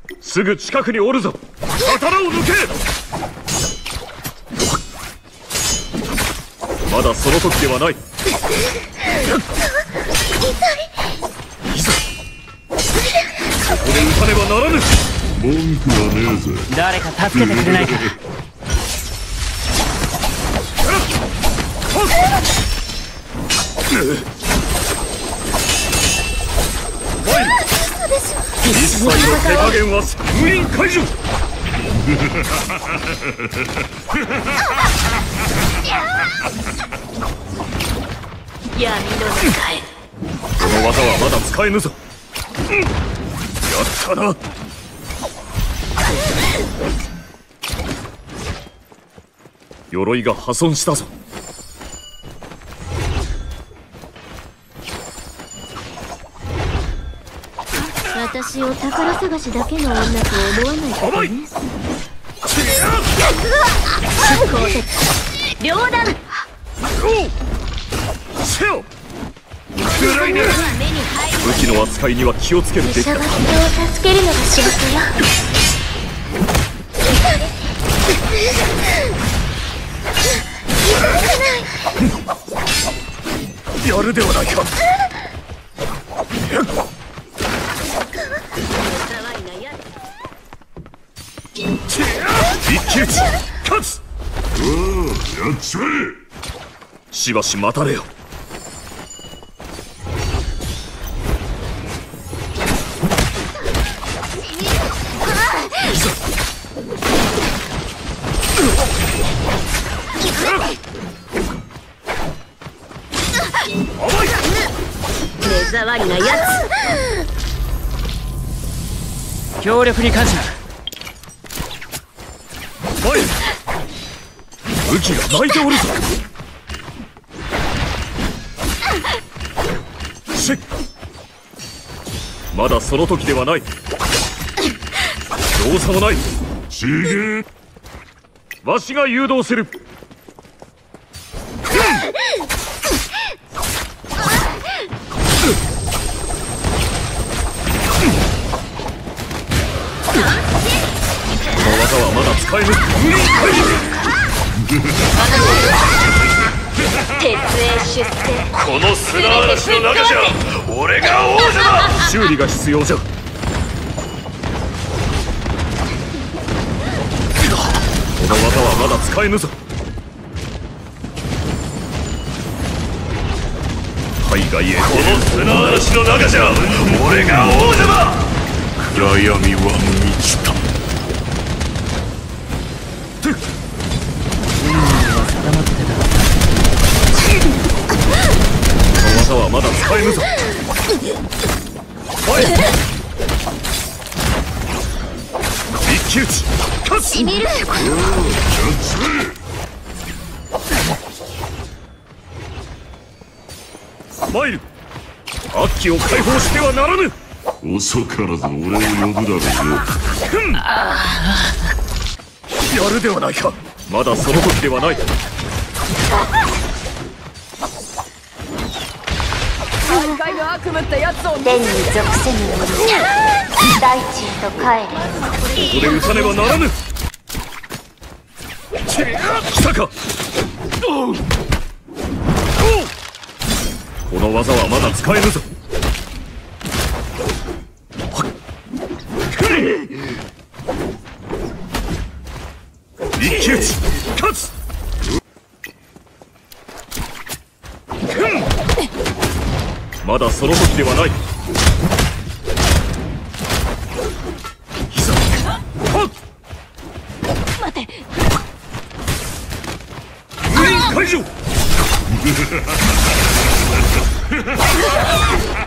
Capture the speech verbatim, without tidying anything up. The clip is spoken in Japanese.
すぐ近くにおるぞ。刀を抜け。まだその時ではない。いざここで撃たねばならぬ。 文句はねえぜ。 誰か助けてくれないか。 一切の手加減は封印解除。 闇の中へ。 この技はまだ使えぬぞ。やったな。鎧が破損したぞ。 私を宝探しだけの女と思わないからね。鋼鉄両断。 せよ。暗いね。武器の扱いには気をつけるべきだ。 人を助けるのが仕事よ。 やるではないか。一騎打ち勝つ。 おお、やっちまえ。 しばし待たれよ。 目障りなやつ。協力に感謝。 前武器が泣いておるぞ。しっまだその時ではない。容赦もない。 ちげえ。 わしが誘導する。この技はまだ使えぬ。 鉄衛出世。 この砂嵐の中じゃ俺が王者だ。修理が必要じゃ。この技はまだ使えぬぞ。海外へ。この砂嵐の中じゃ俺が王者だ。 暗闇は満ちた。 この技はまだ使えぬぞ。一騎打ち勝つ。 しみる。 マイル、アッキを解放してはならぬ。 遅からず俺を呼ぶだろうよ。 やるではないか。まだその時ではない。 大海の悪夢ってやつを天に属せぬ者、大地へと帰れ。 ここで撃たねばならぬ。来たか。この技はまだ使えぬぞ。一騎打ち勝つ。まだその時ではない。いざはっ。 待て。 封印解除。